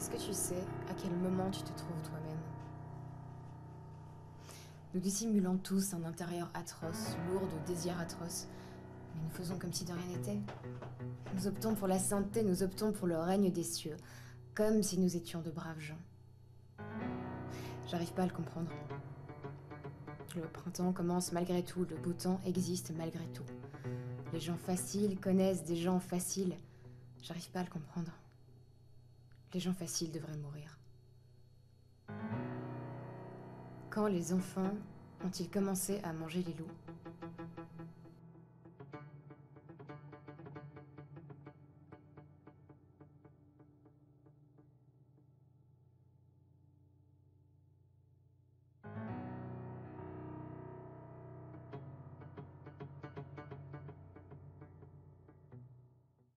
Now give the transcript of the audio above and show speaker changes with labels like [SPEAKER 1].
[SPEAKER 1] Est-ce que tu sais à quel moment tu te trouves toi-même? Nous dissimulons tous un intérieur atroce, lourd de désirs atroces, mais nous faisons comme si de rien n'était. Nous optons pour la sainteté, nous optons pour le règne des cieux, comme si nous étions de braves gens. J'arrive pas à le comprendre. Le printemps commence malgré tout, le beau temps existe malgré tout. Les gens faciles connaissent des gens faciles. J'arrive pas à le comprendre. Les gens faciles devraient mourir. Quand les enfants ont-ils commencé à manger les loups?